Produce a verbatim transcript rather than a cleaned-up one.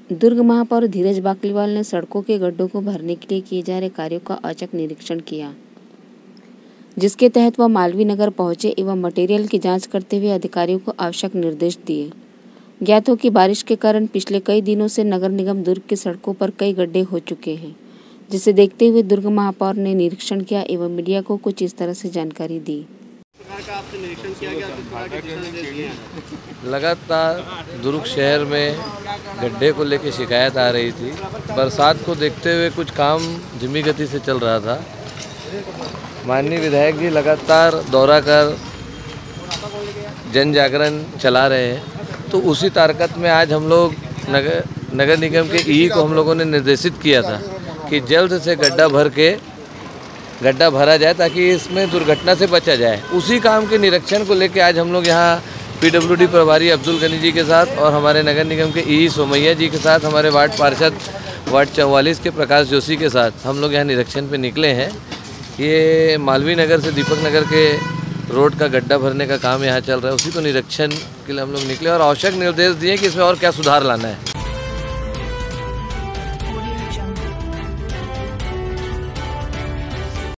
दुर्ग महापौर धीरज बाकलीवाल ने सड़कों के गड्ढों को भरने के लिए किए जा रहे कार्यों का औचक निरीक्षण किया, जिसके तहत वह मालवीय नगर पहुंचे एवं मटेरियल की जांच करते हुए अधिकारियों को आवश्यक निर्देश दिए। ज्ञात हो कि बारिश के कारण पिछले कई दिनों से नगर निगम दुर्ग की सड़कों पर कई गड्ढे हो चुके हैं, जिसे देखते हुए दुर्ग महापौर ने निरीक्षण किया एवं मीडिया को कुछ इस तरह से जानकारी दी। आपसे निरीक्षण किया गया, किस तरह के दिशा निर्देश दिए हैं? लगातार दुर्ग शहर में गड्ढे को लेकर शिकायत आ रही थी। बरसात को देखते हुए कुछ काम धीमी गति से चल रहा था। माननीय विधायक जी लगातार दौरा कर जन जागरण चला रहे हैं, तो उसी तारकत में आज हम लोग नगर नगर निगम के ई को हम लोगों ने निर्देशित किया था कि जल्द से गड्ढा भर के गड्ढा भरा जाए ताकि इसमें दुर्घटना से बचा जाए। उसी काम के निरीक्षण को लेकर आज हम लोग यहाँ पीडब्ल्यूडी प्रभारी अब्दुल गनी जी के साथ और हमारे नगर निगम के ई सोमैया जी के साथ, हमारे वार्ड पार्षद वार्ड चौवालीस के प्रकाश जोशी के साथ हम लोग यहाँ निरीक्षण पे निकले हैं। ये मालवीय नगर से दीपक नगर के रोड का गड्ढा भरने का काम यहाँ चल रहा है, उसी को निरीक्षण के लिए हम लोग निकले और आवश्यक निर्देश दिए कि इसमें और क्या सुधार लाना है।